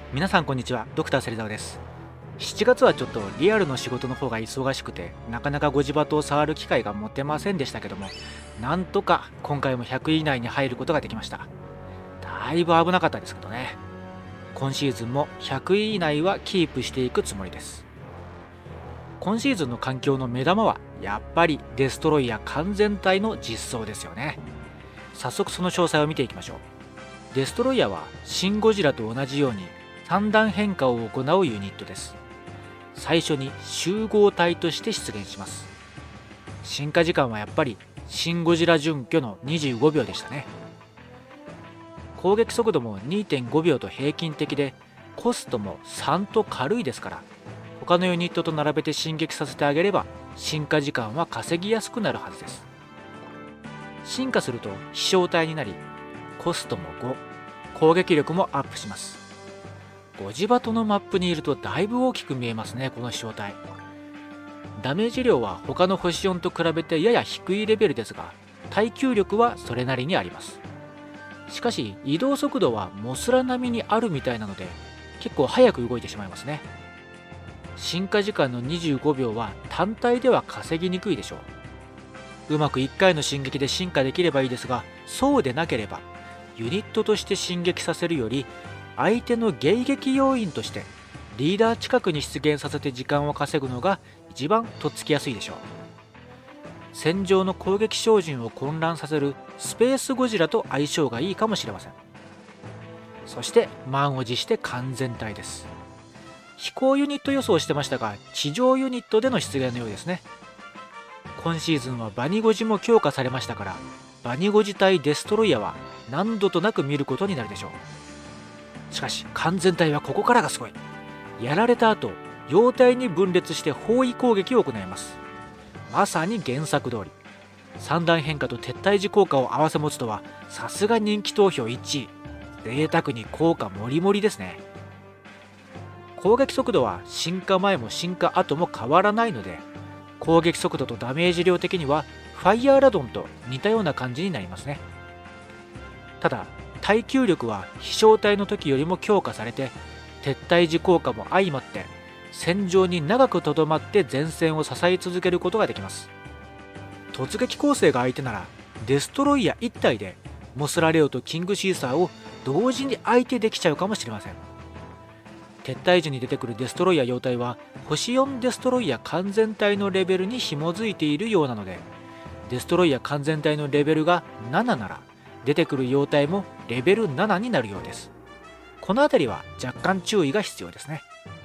皆さんこんにちは、ドクター芹沢です。7月はちょっとリアルの仕事の方が忙しくて、なかなかゴジバトを触る機会が持てませんでしたけども、なんとか今回も100位以内に入ることができました。だいぶ危なかったですけどね。今シーズンも100位以内はキープしていくつもりです。今シーズンの環境の目玉はやっぱりデストロイヤー完全体の実装ですよね。早速その詳細を見ていきましょう。デストロイヤーはシン・ゴジラと同じように3段変化を行うユニットです。最初に集合体として出現します。進化時間はやっぱりシン・ゴジラ準拠の25秒でしたね。攻撃速度も 2.5 秒と平均的で、コストも3と軽いですから、他のユニットと並べて進撃させてあげれば進化時間は稼ぎやすくなるはずです。進化すると飛翔体になり、コストも5、攻撃力もアップします。ゴジバトのマップにいるとだいぶ大きく見えますね、この飛翔体。ダメージ量は他の星4と比べてやや低いレベルですが、耐久力はそれなりにあります。しかし移動速度はモスラ並みにあるみたいなので、結構早く動いてしまいますね。進化時間の25秒は単体では稼ぎにくいでしょう。うまく1回の進撃で進化できればいいですが、そうでなければユニットとして進撃させるより、相手の迎撃要員としてリーダー近くに出現させて時間を稼ぐのが一番とっつきやすいでしょう。戦場の攻撃照準を混乱させるスペースゴジラと相性がいいかもしれません。そして満を持して完全体です。飛行ユニット予想してましたが、地上ユニットでの出現のようですね。今シーズンはバニゴジも強化されましたから、バニゴジ対デストロイヤは何度となく見ることになるでしょう。しかし完全体はここからがすごい。やられた後、妖体に分裂して包囲攻撃を行います。まさに原作通り。三段変化と撤退時効果を併せ持つとは、さすが人気投票1位。贅沢に効果もりもりですね。攻撃速度は進化前も進化後も変わらないので、攻撃速度とダメージ量的にはファイヤーラドンと似たような感じになりますね。ただ耐久力は飛翔体の時よりも強化されて、撤退時効果も相まって戦場に長くとどまって前線を支え続けることができます。突撃攻勢が相手ならデストロイヤー1体でモスラレオとキングシーサーを同時に相手できちゃうかもしれません。撤退時に出てくるデストロイヤー妖体は星4デストロイヤー完全体のレベルに紐づいているようなので、デストロイヤー完全体のレベルが7なら出てくる妖体もレベル7になるようです。この辺りは若干注意が必要ですね。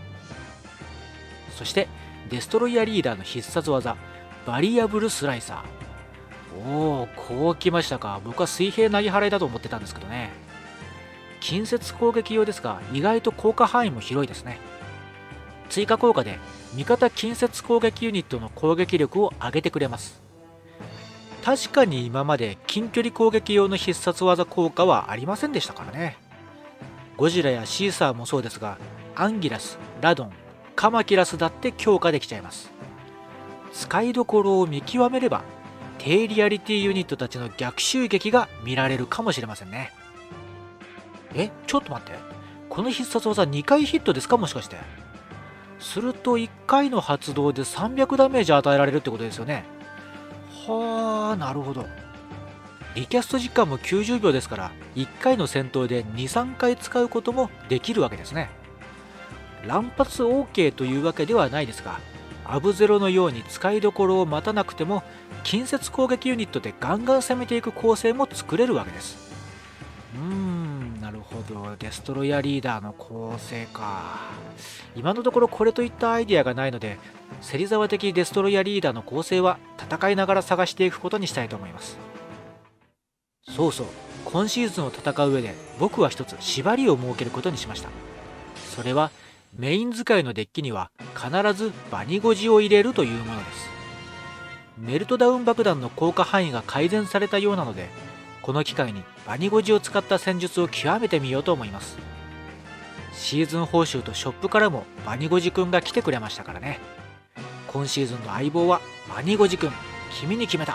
そしてデストロイヤーリーダーの必殺技、バリアブルスライサー。おお、こうきましたか。僕は水平投げ払いだと思ってたんですけどね。近接攻撃用ですが、意外と効果範囲も広いですね。追加効果で味方近接攻撃ユニットの攻撃力を上げてくれます。確かに今まで近距離攻撃用の必殺技効果はありませんでしたからね。ゴジラやシーサーもそうですが、アンギラス、ラドン、カマキラスだって強化できちゃいます。使いどころを見極めれば低リアリティユニットたちの逆襲撃が見られるかもしれませんね。ちょっと待って、この必殺技2回ヒットですか、もしかして。すると1回の発動で300ダメージ与えられるってことですよね。はあ、なるほど。リキャスト時間も90秒ですから、1回の戦闘で 2,3 回使うこともできるわけですね。乱発 OK というわけではないですが、アブゼロのように使いどころを待たなくても近接攻撃ユニットでガンガン攻めていく構成も作れるわけです。なるほど。デストロイヤーリーダーの構成か。今のところこれといったアイディアがないので、芹沢的デストロイヤーリーダーの構成は戦いながら探していくことにしたいと思います。そうそう、今シーズンを戦う上で僕は一つ縛りを設けることにしました。それはメイン使いのデッキには必ずバニゴジを入れるというものです。メルトダウン爆弾の効果範囲が改善されたようなので、この機会にバニゴジを使った戦術を極めてみようと思います。シーズン報酬とショップからもバニゴジくんが来てくれましたからね。今シーズンの相棒はバニゴジくん、君に決めた。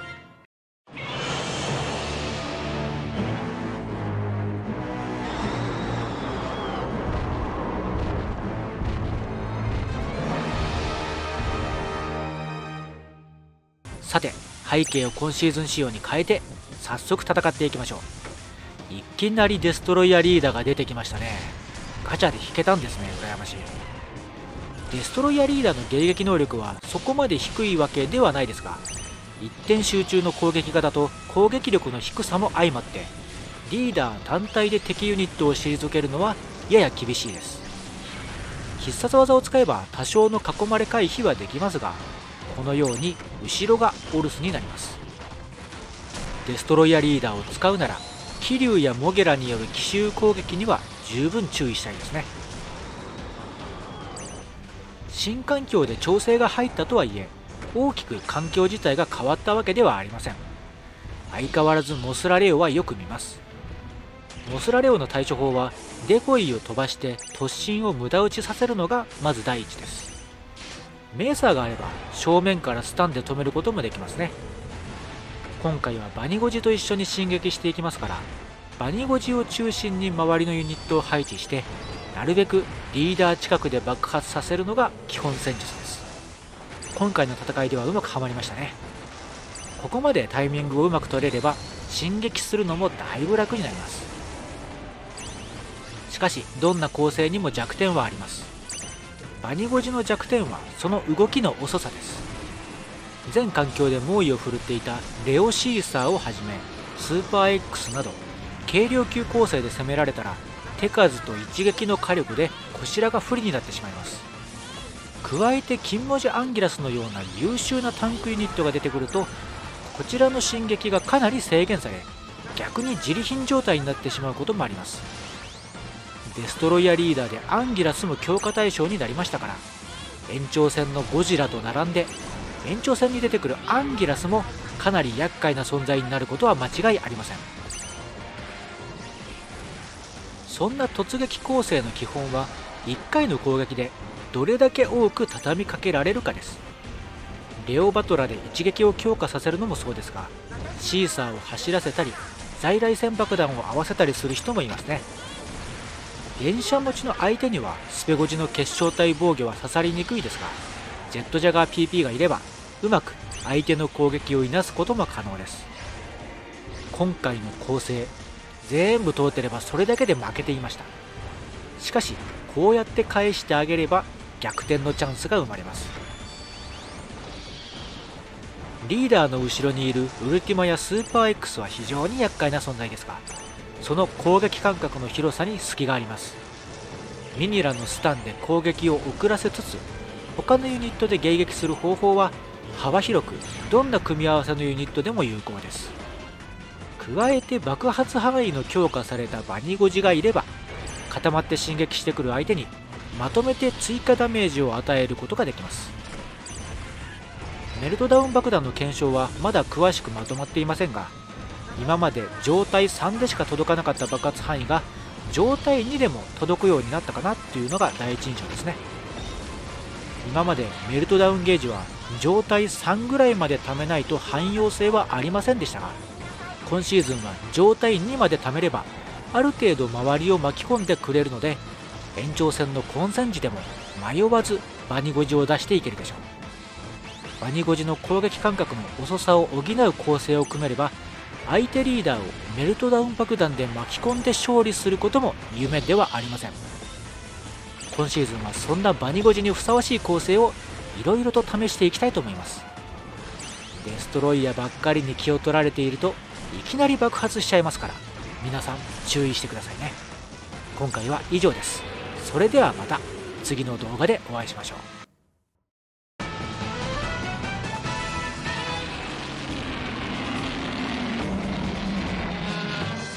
さて背景を今シーズン仕様に変えて早速戦っていきましょう。いきなりデストロイヤーリーダーが出てきましたね。ガチャで引けたんですね。羨ましい。デストロイヤーリーダーの迎撃能力はそこまで低いわけではないですが、一点集中の攻撃型と攻撃力の低さも相まってリーダー単体で敵ユニットを退けるのはやや厳しいです。必殺技を使えば多少の囲まれ回避はできますが、このように後ろがオルスになります。デストロイヤーリーダーを使うなら桐生やモゲラによる奇襲攻撃には十分注意したいですね。新環境で調整が入ったとはいえ大きく環境自体が変わったわけではありません。相変わらずモスラレオはよく見ます。モスラレオの対処法はデコイを飛ばして突進を無駄打ちさせるのがまず第一です。メーサーがあれば正面からスタンで止めることもできますね。今回はバニゴジと一緒に進撃していきますから、バニゴジを中心に周りのユニットを配置してなるべくリーダー近くで爆発させるのが基本戦術です。今回の戦いではうまくはまりましたね。ここまでタイミングをうまく取れれば進撃するのもだいぶ楽になります。しかしどんな構成にも弱点はあります。バニゴジの弱点はその動きの遅さです。全環境で猛威を振るっていたレオシーサーをはじめスーパー X など軽量級構成で攻められたら手数と一撃の火力でこちらが不利になってしまいます。加えて金文字アンギラスのような優秀なタンクユニットが出てくるとこちらの進撃がかなり制限され逆に自利品状態になってしまうこともあります。デストロイヤーリーダーでアンギラスも強化対象になりましたから、延長戦のゴジラと並んで延長戦に出てくるアンギラスもかなり厄介な存在になることは間違いありません。そんな突撃構成の基本は1回の攻撃でどれだけ多く畳みかけられるかです。レオバトラで一撃を強化させるのもそうですが、シーサーを走らせたり在来線爆弾を合わせたりする人もいますね。電車持ちの相手にはスペゴジの結晶体防御は刺さりにくいですが、ジェットジャガー PP がいればうまく相手の攻撃をいなすことも可能です。今回の構成全部通ってればそれだけで負けていました。しかしこうやって返してあげれば逆転のチャンスが生まれます。リーダーの後ろにいるウルティマやスーパー X は非常に厄介な存在ですが、その攻撃間隔の広さに隙があります。ミニラのスタンで攻撃を遅らせつつ他のユニットで迎撃する方法は幅広くどんな組み合わせのユニットでも有効です。加えて爆発範囲の強化されたバニゴジがいれば固まって進撃してくる相手にまとめて追加ダメージを与えることができます。メルトダウン爆弾の検証はまだ詳しくまとまっていませんが、今まで状態3でしか届かなかった爆発範囲が状態2でも届くようになったかなっていうのが第一印象ですね。今までメルトダウンゲージは状態3ぐらいまで貯めないと汎用性はありませんでしたが、今シーズンは状態2まで貯めればある程度周りを巻き込んでくれるので、延長戦の混戦時でも迷わずバニゴジを出していけるでしょう。バニゴジの攻撃間隔の遅さを補う構成を組めれば相手リーダーをメルトダウン爆弾で巻き込んで勝利することも夢ではありません。今シーズンはそんなバニゴジにふさわしい構成をいろいろと試していきたいと思います。デストロイヤーばっかりに気を取られているといきなり爆発しちゃいますから、皆さん注意してくださいね。今回は以上です。それではまた次の動画でお会いしましょう。